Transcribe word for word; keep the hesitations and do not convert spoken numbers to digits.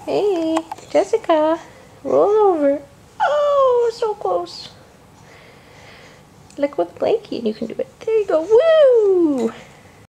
Hey, Jessica, roll over. Oh, so close. Look with the blankie and you can do it. There you go. Woo!